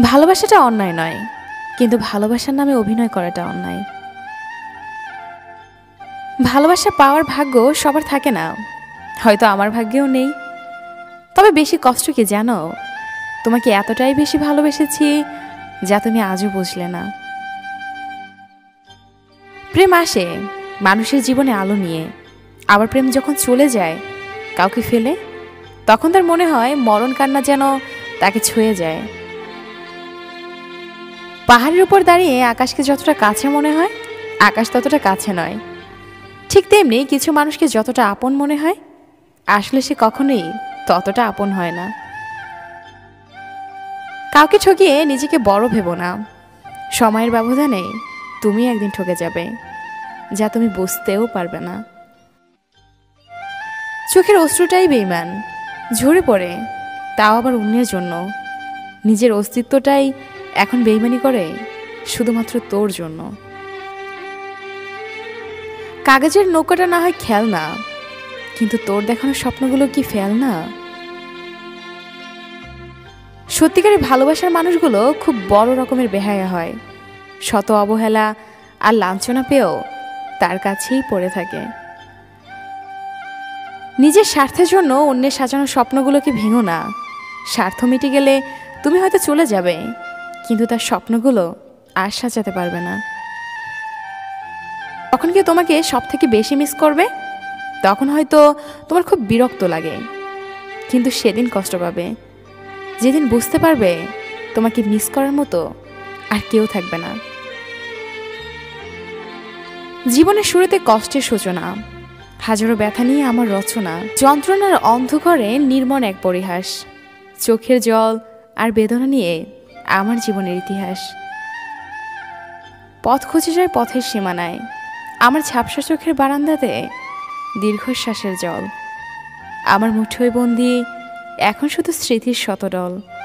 ভালোবাসাটা অন্যায় নয়, কিন্তু ভালোবাসার নামে অভিনয় করাটা অন্যায়। ভালোবাসা পাওয়ার ভাগ্য সবার থাকে না, হয়তো আমার ভাগ্যেও নেই। তবে বেশি কষ্ট কি জানো? তোমাকে এতটাই বেশি ভালোবেসেছি যা তুমি আজও বুঝলে না। প্রেম আসে মানুষের জীবনে আলো নিয়ে, আবার প্রেম যখন চলে যায় কাউকে ফেলে, তখন তার মনে হয় মরণ কান্না যেন তাকে ছুঁয়ে যায়। পাহাড়ের উপর দাঁড়িয়ে আকাশকে যতটা কাছে মনে হয়, আকাশ ততটা কাছে নয়। ঠিক তেমনি কিছু মানুষকে যতটা আপন মনে হয়, আসলে সে কখনোই ততটা আপন হয় না। কাউকে ঠকিয়ে নিজেকে বড় ভেবো না। সময়ের ব্যবধানে তুমি একদিন ঠকে যাবে, যা তুমি বুঝতেও পারবে না। চোখের অশ্রুটাই বেঈমান, ঝরে পড়ে, তাও আবার অন্যের জন্য। নিজের অস্তিত্বটাই এখন বেঈমানি করে শুধুমাত্র তোর জন্য। কাগজের নৌকাটা না হয় খেলনা, কিন্তু তোর দেখানো স্বপ্নগুলো কি ফেলনা? সত্যিকারের ভালোবাসার মানুষগুলো খুব বড় রকমের বেহায়া হয়, শত অবহেলা আর লাঞ্ছনা পেয়েও তার কাছেই পড়ে থাকে। নিজের স্বার্থের জন্য অন্যের সাজানো স্বপ্নগুলোকে ভেঙো না। স্বার্থ মিটে গেলে তুমি হয়তো চলে যাবে, কিন্তু তার স্বপ্নগুলো আর সাজাতে পারবে না। তখন কি তোমাকে সব থেকে বেশি মিস করবে? তখন হয়তো তোমার খুব বিরক্ত লাগে, কিন্তু সেদিন কষ্ট পাবে যেদিন বুঝতে পারবে তোমাকে মিস করার মতো আর কেউ থাকবে না। জীবনের শুরুতে কষ্টের সূচনা, হাজারো ব্যথা নিয়ে আমার রচনা, যন্ত্রণার অন্ধকারে নির্মম এক পরিহাস, চোখের জল আর বেদনা নিয়ে আমার জীবনের ইতিহাস। পথ খুঁজে যায় পথের সীমানায়, আমার ঝাপসা চোখের বারান্দাতে দীর্ঘশ্বাসের জল। আমার মুঠোয় বন্দি এখন শুধু স্মৃতির শতদল।